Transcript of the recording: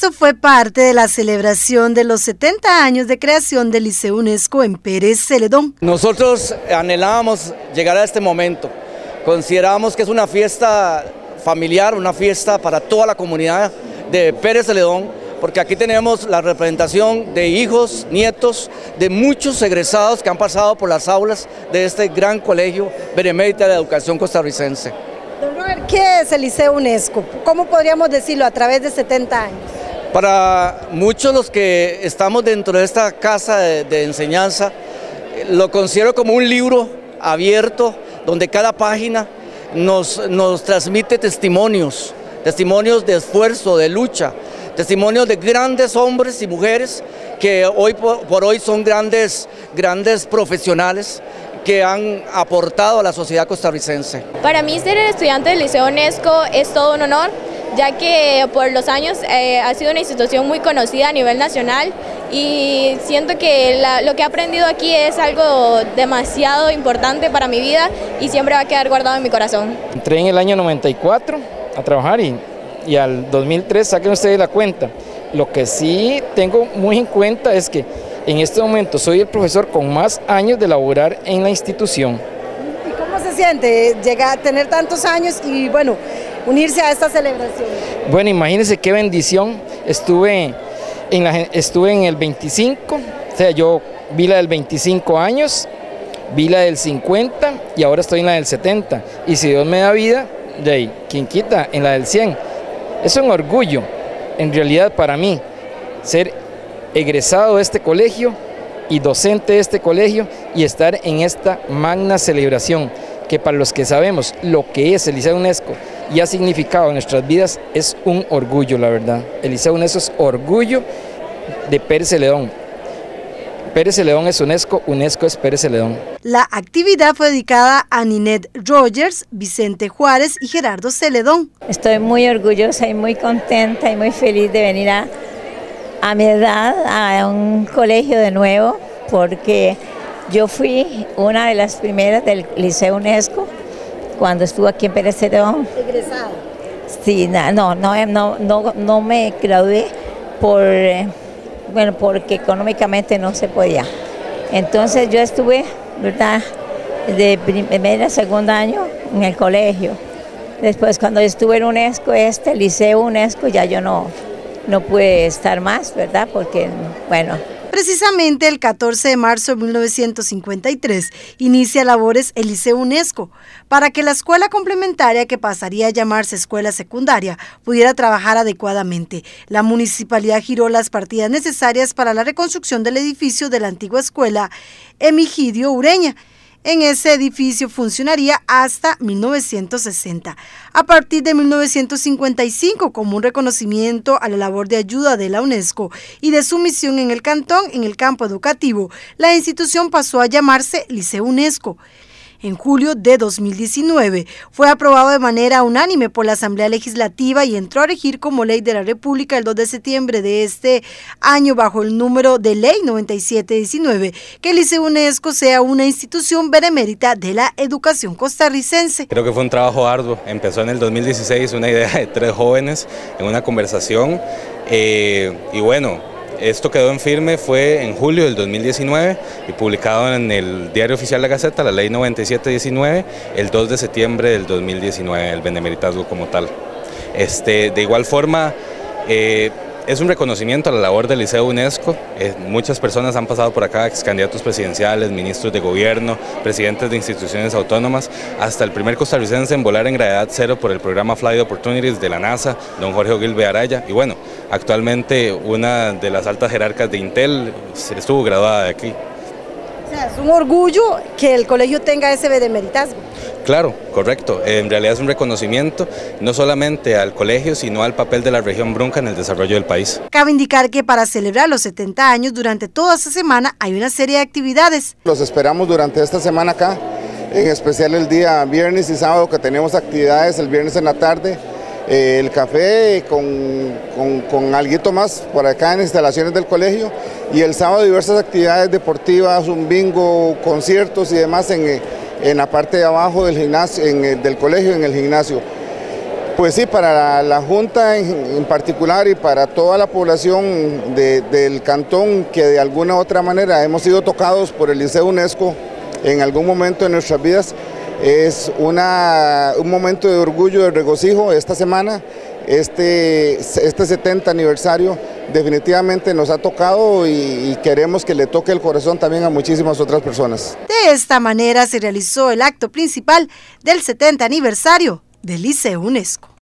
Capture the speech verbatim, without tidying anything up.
Esto fue parte de la celebración de los setenta años de creación del Liceo UNESCO en Pérez Celedón. Nosotros anhelábamos llegar a este momento. Considerábamos que es una fiesta familiar, una fiesta para toda la comunidad de Pérez Celedón, porque aquí tenemos la representación de hijos, nietos, de muchos egresados que han pasado por las aulas de este gran colegio benemérita de la educación costarricense. Don Robert, ¿qué es el Liceo UNESCO? ¿Cómo podríamos decirlo a través de setenta años? Para muchos los que estamos dentro de esta casa de, de enseñanza, lo considero como un libro abierto donde cada página nos, nos transmite testimonios, testimonios de esfuerzo, de lucha, testimonios de grandes hombres y mujeres que hoy por, por hoy son grandes, grandes profesionales que han aportado a la sociedad costarricense. Para mí ser el estudiante del Liceo UNESCO es todo un honor, ya que por los años eh, ha sido una institución muy conocida a nivel nacional y siento que la, lo que he aprendido aquí es algo demasiado importante para mi vida y siempre va a quedar guardado en mi corazón. Entré en el año noventa y cuatro a trabajar y, y al dos mil tres, saquen ustedes la cuenta. Lo que sí tengo muy en cuenta es que en este momento soy el profesor con más años de laborar en la institución. ¿Y cómo se siente llegar a tener tantos años y bueno, unirse a esta celebración? Bueno, imagínense qué bendición. Estuve en, la, estuve en el veinticinco, o sea, yo vi la del veinticinco años, vi la del cincuenta y ahora estoy en la del setenta. Y si Dios me da vida, de ahí, quien quita, en la del cien. Es un orgullo, en realidad para mí, ser egresado de este colegio y docente de este colegio y estar en esta magna celebración que para los que sabemos lo que es el Liceo UNESCO y ha significado en nuestras vidas es un orgullo, la verdad. El Liceo UNESCO es orgullo de Pérez Celedón. Pérez Celedón es UNESCO, UNESCO es Pérez Celedón. La actividad fue dedicada a Ninette Rogers, Vicente Juárez y Gerardo Celedón. Estoy muy orgullosa y muy contenta y muy feliz de venir a a mi edad a un colegio de nuevo, porque yo fui una de las primeras del Liceo UNESCO cuando estuve aquí en Pérez Celedón. ¿Egresada? Sí, no, no, no, no, no me gradué por, bueno, porque económicamente no se podía. Entonces yo estuve, ¿verdad?, de primer a segundo año en el colegio. Después cuando estuve en UNESCO, este Liceo UNESCO, ya yo no... no pude estar más, ¿verdad? Porque, bueno... Precisamente el catorce de marzo de mil novecientos cincuenta y tres inicia labores el Liceo UNESCO para que la escuela complementaria, que pasaría a llamarse escuela secundaria, pudiera trabajar adecuadamente. La municipalidad giró las partidas necesarias para la reconstrucción del edificio de la antigua escuela Emigidio Ureña. En ese edificio funcionaría hasta mil novecientos sesenta. A partir de mil novecientos cincuenta y cinco, como un reconocimiento a la labor de ayuda de la UNESCO y de su misión en el cantón en el campo educativo, la institución pasó a llamarse Liceo UNESCO. En julio de dos mil diecinueve fue aprobado de manera unánime por la Asamblea Legislativa y entró a regir como ley de la República el dos de septiembre de este año bajo el número de ley noventa y siete diecinueve, que el Liceo UNESCO sea una institución benemérita de la educación costarricense. Creo que fue un trabajo arduo, empezó en el dos mil dieciséis una idea de tres jóvenes en una conversación eh, y bueno, esto quedó en firme, fue en julio del dos mil diecinueve y publicado en el Diario Oficial de la Gaceta, la ley noventa y siete diecinueve, el dos de septiembre del dos mil diecinueve, el benemeritazgo como tal. Este, de igual forma, eh, es un reconocimiento a la labor del Liceo UNESCO. Eh, muchas personas han pasado por acá, ex candidatos presidenciales, ministros de gobierno, presidentes de instituciones autónomas, hasta el primer costarricense en volar en gravedad cero por el programa Flight Opportunities de la NASA, don Jorge Ogilvy Araya, y bueno, actualmente una de las altas jerarcas de Intel estuvo graduada de aquí. O sea, es un orgullo que el colegio tenga ese benemeritazgo. Claro, correcto. En realidad es un reconocimiento no solamente al colegio, sino al papel de la región Brunca en el desarrollo del país. Cabe indicar que para celebrar los setenta años, durante toda esta semana hay una serie de actividades. Los esperamos durante esta semana acá, en especial el día viernes y sábado, que tenemos actividades el viernes en la tarde, eh, el café con, con, con alguito más por acá en instalaciones del colegio, y el sábado diversas actividades deportivas, un bingo, conciertos y demás en, en la parte de abajo del gimnasio, en el, del colegio, en el gimnasio. Pues sí, para la, la Junta en, en particular y para toda la población de, del cantón que de alguna u otra manera hemos sido tocados por el Liceo UNESCO en algún momento de nuestras vidas, es una, un momento de orgullo, de regocijo. Esta semana, este, este setenta aniversario definitivamente nos ha tocado y, y queremos que le toque el corazón también a muchísimas otras personas. De esta manera se realizó el acto principal del setenta aniversario del Liceo UNESCO.